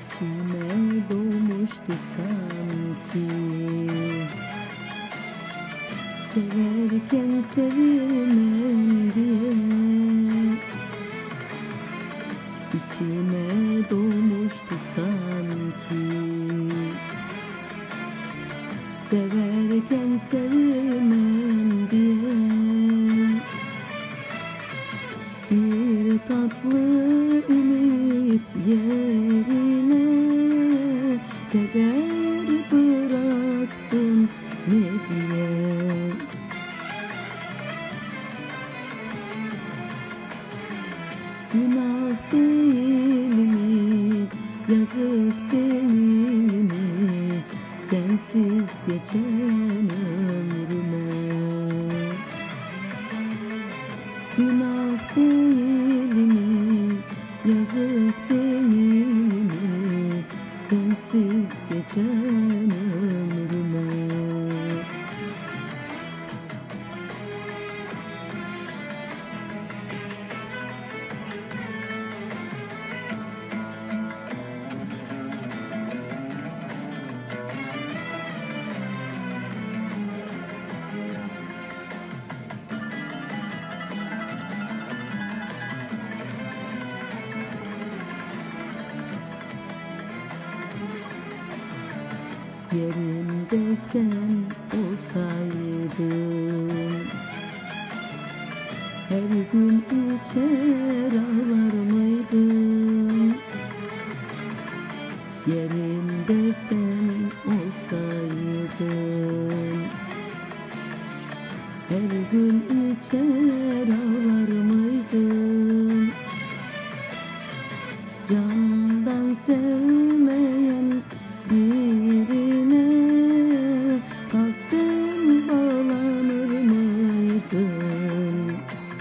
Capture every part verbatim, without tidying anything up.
İçime doğmuştu sanki, severken sevilmem diye. İçime doğmuştu sanki, severken sevilmem diye. Bir tatlı ümit yerine keder bıraktın ne diye. Günah değil mi, yazık değil mi, sensiz geçen ömrüme. Günah değil mi, yazık değil mi, sensiz geçen ömrüme. Yerimde sen olsaydın, her gün içer ağlar mıydın? Yerimde sen olsaydın, her gün içer ağlar mıydın? Candan sevmeyen birine kalpten bağlanır mıydın?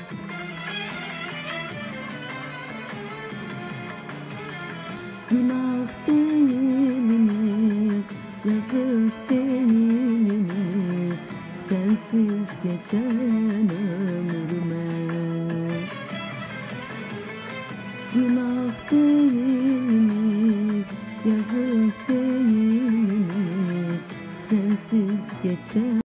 Günah değil mi, yazık değil mi, sensiz geçen ömrüme. Günah değil mi, yazık değil mi, sensiz geçen